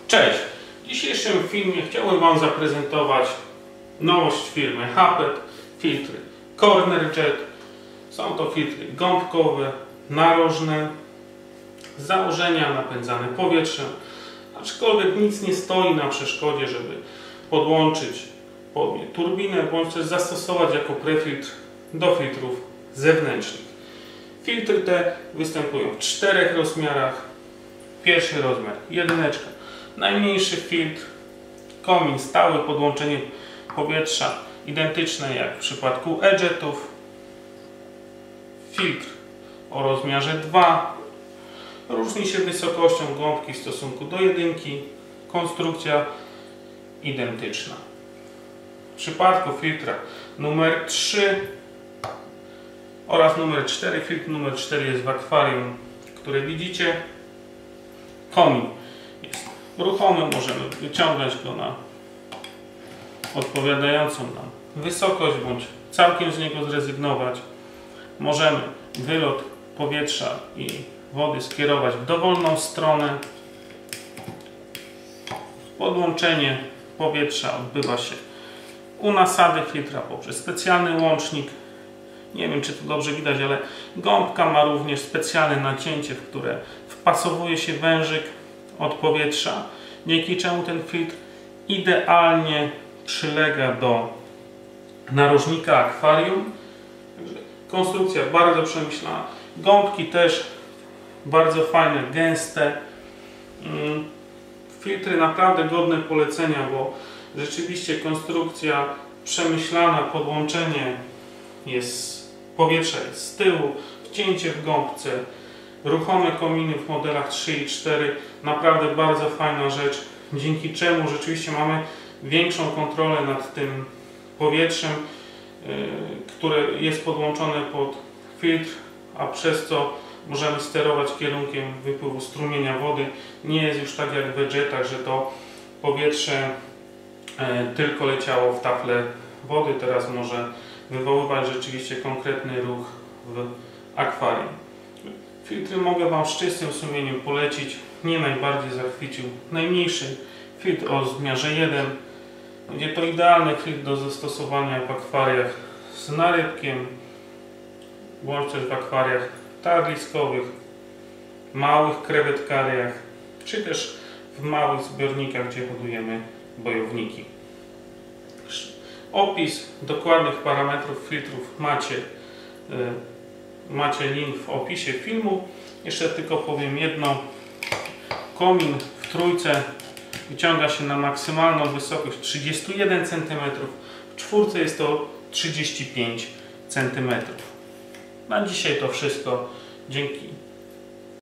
Cześć! W dzisiejszym filmie chciałbym Wam zaprezentować nowość firmy Hapet, filtry Corner Jet. Są to filtry gąbkowe, narożne, z założenia napędzane powietrzem, aczkolwiek nic nie stoi na przeszkodzie, żeby podłączyć pod nie turbinę, bądź też zastosować jako prefiltr do filtrów zewnętrznych. Filtry te występują w 4 rozmiarach. Pierwszy rozmiar 1, najmniejszy filtr, komin stały, podłączenie powietrza identyczne jak w przypadku e-jetów, filtr o rozmiarze 2, różni się wysokością gąbki w stosunku do jedynki, konstrukcja identyczna. W przypadku filtra numer 3 oraz numer 4, filtr numer 4 jest w akwarium, które widzicie. Komin jest ruchomy, możemy wyciągać go na odpowiadającą nam wysokość, bądź całkiem z niego zrezygnować. Możemy wylot powietrza i wody skierować w dowolną stronę. Podłączenie powietrza odbywa się u nasady filtra poprzez specjalny łącznik. Nie wiem, czy to dobrze widać, ale gąbka ma również specjalne nacięcie, w które wpasowuje się wężyk od powietrza, dzięki czemu ten filtr idealnie przylega do narożnika akwarium. Konstrukcja bardzo przemyślana. Gąbki też bardzo fajne, gęste. Filtry naprawdę godne polecenia, bo rzeczywiście konstrukcja przemyślana, podłączenie powietrza jest z tyłu, wcięcie w gąbce, ruchome kominy w modelach 3 i 4, naprawdę bardzo fajna rzecz, dzięki czemu rzeczywiście mamy większą kontrolę nad tym powietrzem, które jest podłączone pod filtr, a przez co możemy sterować kierunkiem wypływu strumienia wody. Nie jest już tak jak w e-jetach, że to powietrze tylko leciało w tafle wody, teraz może wywoływać rzeczywiście konkretny ruch w akwarium. Filtry mogę Wam z czystym sumieniem polecić. Mnie najbardziej zachwycił najmniejszy filtr o rozmiarze 1. Będzie to idealny filtr do zastosowania w akwariach z narybkiem, bądź też w akwariach tarliskowych, małych krewetkariach, czy też w małych zbiornikach, gdzie hodujemy bojowniki. Opis dokładnych parametrów filtrów macie link w opisie filmu. Jeszcze tylko powiem jedno. Komin w trójce wyciąga się na maksymalną wysokość 31 cm. W czwórce jest to 35 cm. Na dzisiaj to wszystko. Dzięki